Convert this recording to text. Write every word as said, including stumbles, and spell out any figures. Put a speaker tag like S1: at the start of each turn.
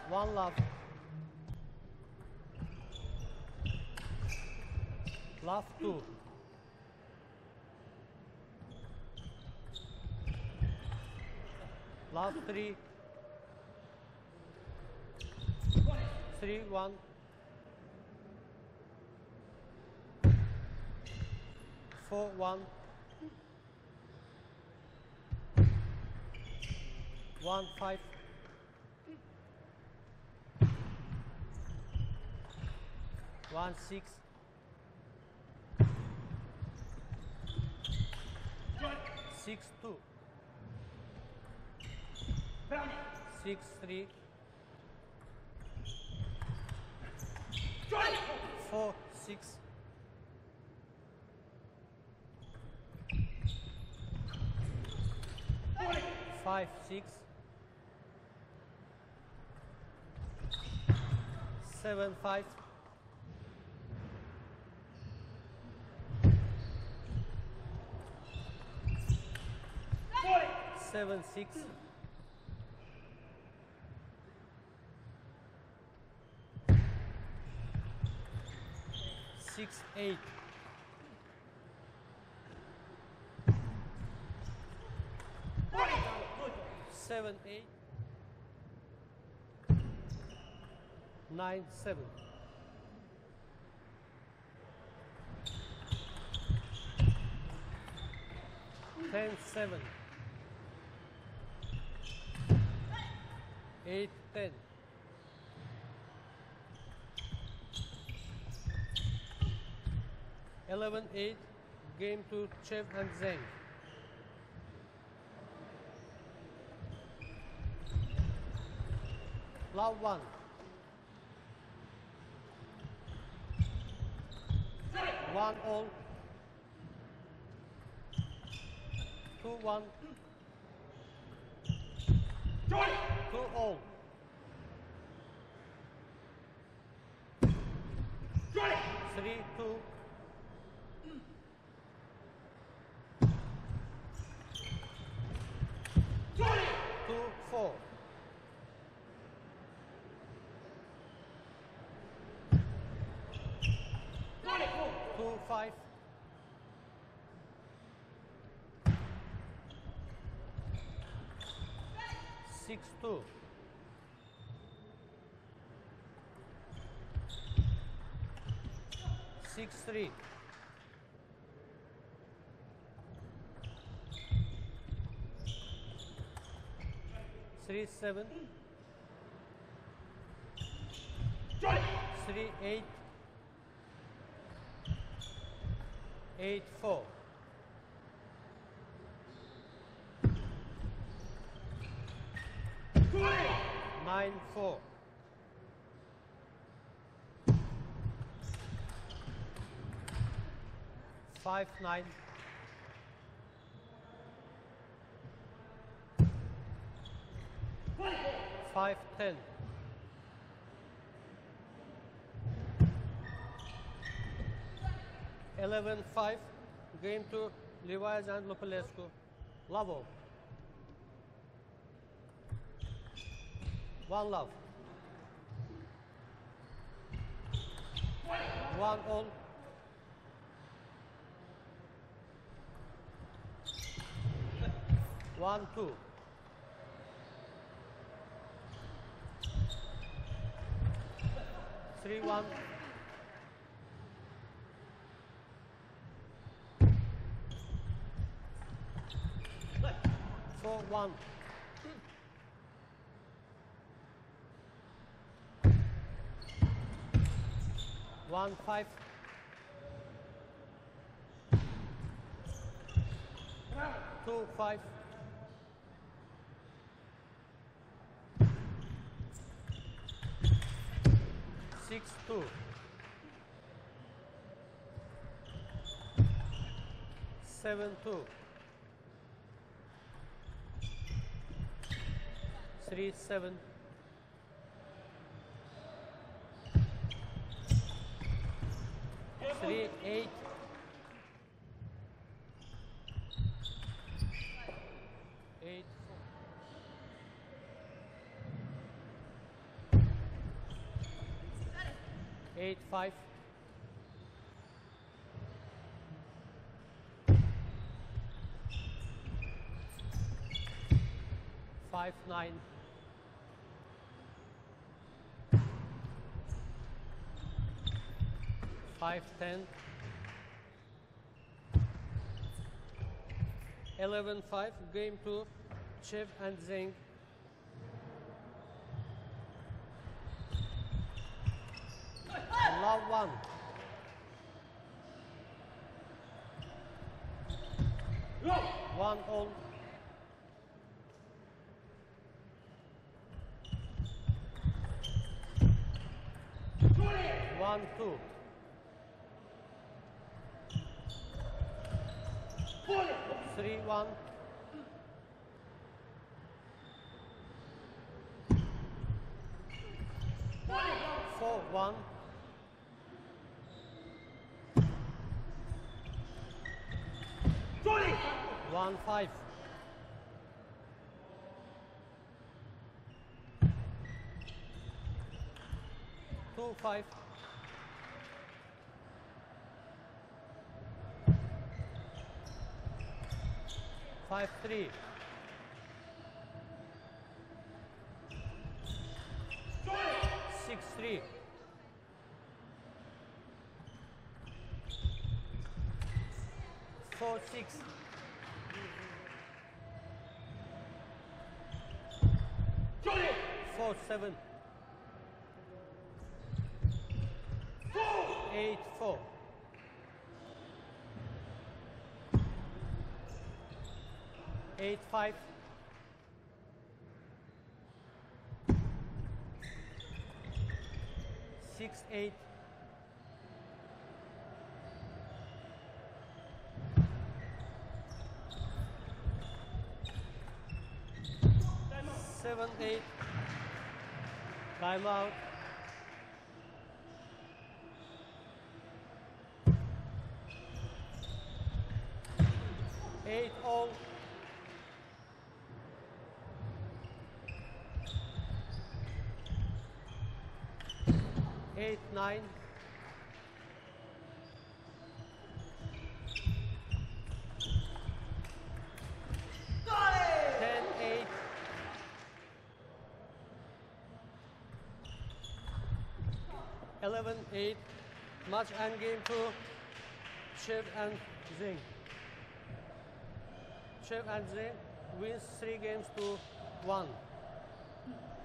S1: One love. Love two. Love three. Three, one. Four, one. One, five. One, six. Six, two. Six, three. Four, six. Five, six. Seven, five. Seven, six. Six, eight. Seven, eight. Nine, seven. Ten, seven. Eight, ten. Eleven, eight. Game to Chev and Zeng. Love one. One all. Two one. Two all. Three two. Two four. Two five. Six two. Six three. Three seven. Three eight. Eight four. Nine four. Five nine. Five ten. Eleven five. Game to Levi's and Lopulescu. Lavo. One love. One all. One two. Three one. Four one. One five. Two five. Six two. Seven two. Three seven. Three eight. Eight four. eight five. Five nine. Five ten. Eleven five. Game two. Chev and Zeng. Love one. One all. One two. Three one. Four one. One five. Two five. Five three. Six three. Four six. Four seven. Eight four. Eight five. Six eight. Seven eight. Time out. Eight all. Eight nine. Ten eight. Eleven eight. Match and game to Chev and Zeng. Chev and Zeng wins three games to one.